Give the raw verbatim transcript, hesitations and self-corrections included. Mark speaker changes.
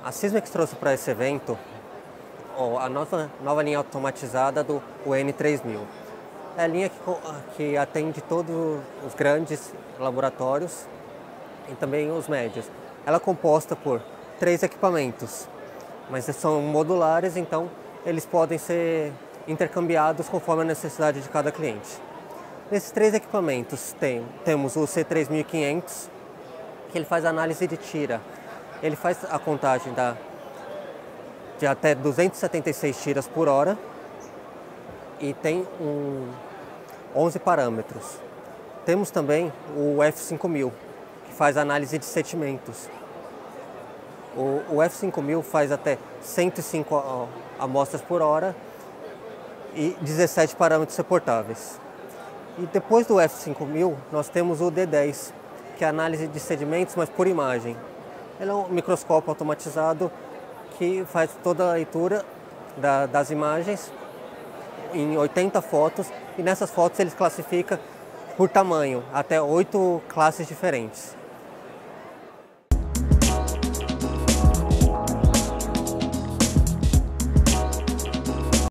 Speaker 1: A Sysmex trouxe para esse evento ó, a nova, nova linha automatizada do U N três mil. É a linha que, que atende todos os grandes laboratórios e também os médios. Ela é composta por três equipamentos, mas são modulares, então eles podem ser intercambiados conforme a necessidade de cada cliente. Nesses três equipamentos tem, temos o C três mil e quinhentos, que ele faz análise de tira. Ele faz a contagem da, de até duzentas e setenta e seis tiras por hora e tem um, onze parâmetros. Temos também o F cinco mil, que faz análise de sedimentos. O, o F cinco mil faz até cento e cinco amostras por hora e dezessete parâmetros reportáveis. E depois do F cinco mil, nós temos o D dez, que é a análise de sedimentos, mas por imagem. Ele é um microscópio automatizado que faz toda a leitura da, das imagens em oitenta fotos, e nessas fotos ele classifica por tamanho, até oito classes diferentes.